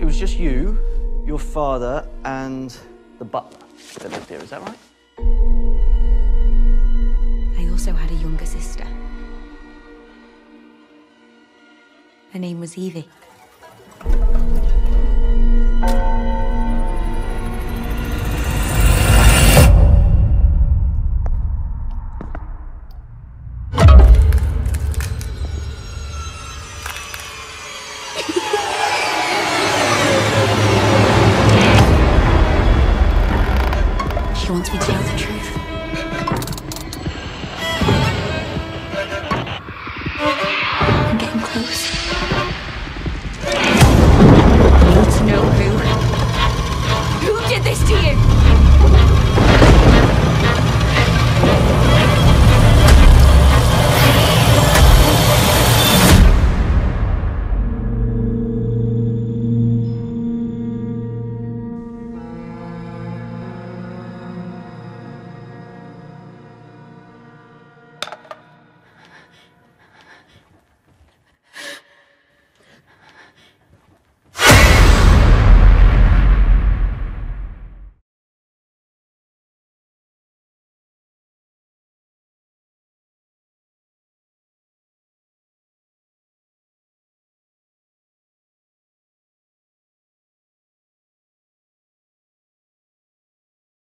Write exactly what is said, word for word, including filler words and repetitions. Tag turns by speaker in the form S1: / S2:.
S1: was just you, your father, and the butler that lived here, is that right?
S2: I also had a younger sister. Her name was Evie. She wants me to help